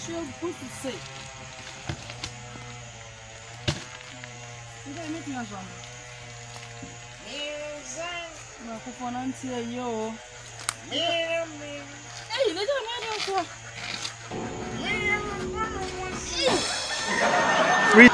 feel good to say. You don't make me as one. Well, for Nancy, yo. Hey, they don't know. Free.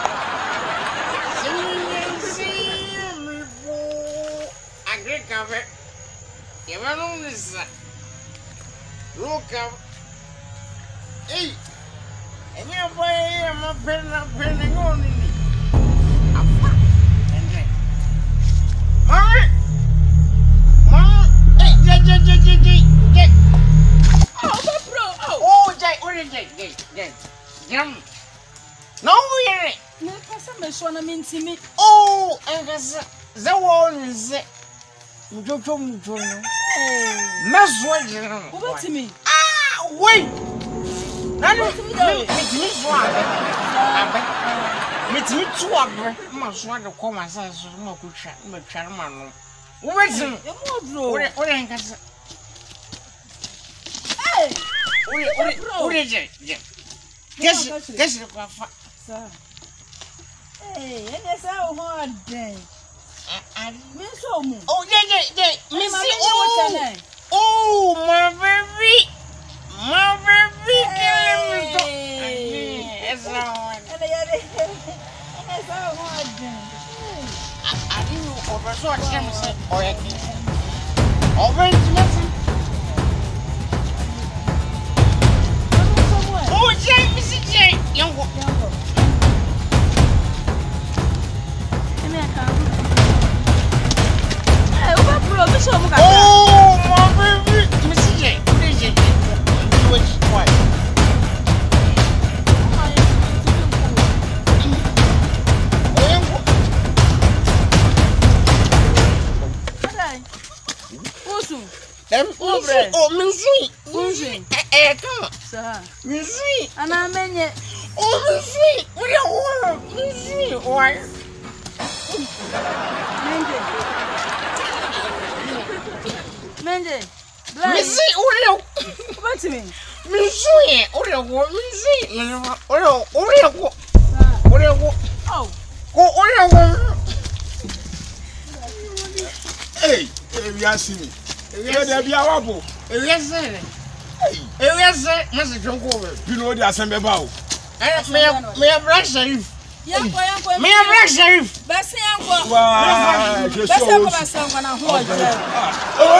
You know this. Look up. Hey, and you're buying my pen on me. No, oh, and the one is Over to me. Ah, wait. Meet me to a must want to call myself so no good chat, but Charman. What's it? Hey, what is it? Guess the sir. Hey, and that's how hard then. Miss Omo. Oh, yeah. Miss Oh, my baby. It's so hard. That's how hard then. I didn't oversaw him say, or I can. Already, oh, James, young one. Oh, my baby. Mrs. J, what is it? Which one? Oh, Missy. Come on. Missy. And I mean it. Oh, Missy. We don't want Missy. Why? Mende. Missy, What to me? Missy. Hey, you are seeing me. There be a wobble. Yes, sir. Yes, sir. Mr. Jonko. You know the assembly bow. May I brush Sharif? May I brush Sharif? Bessie uncle. Wow, just so. Oh,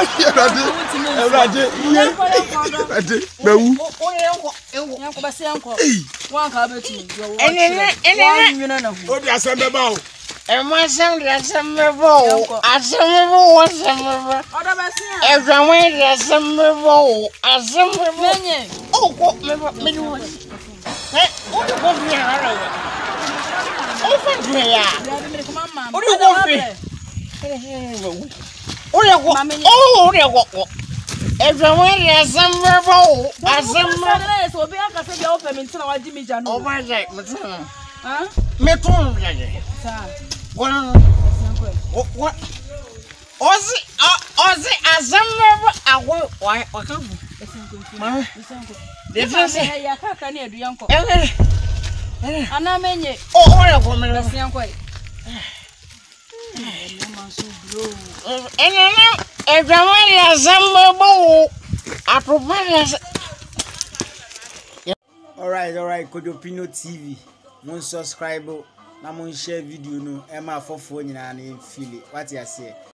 and my son, that's a mervo. As a mervo was a mervo. Every way, there's a mervo. As a mervo. Oh, what mervo? What do you want me? Oh, thank you. What do you want me? Oh, every way, there's a mervo. As a mervo. Oh, my God. Huh? What? Ozzy, as a member, I will. Why? What come? This is a uncle. And I mean it. Oh, I want me to see uncle. And everyone has a member. I provide. Alright, Kodopino TV. Mon subscribe, na mon share video no. Emma for phone na feel it. What you say?